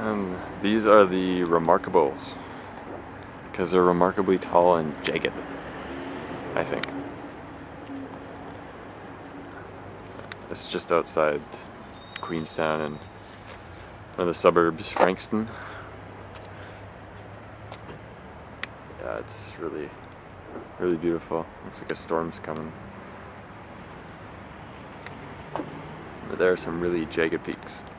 And these are the Remarkables, because they're remarkably tall and jagged, I think. This is just outside Queenstown in one of the suburbs, Frankston. Yeah, it's really, really beautiful. Looks like a storm's coming. But there are some really jagged peaks.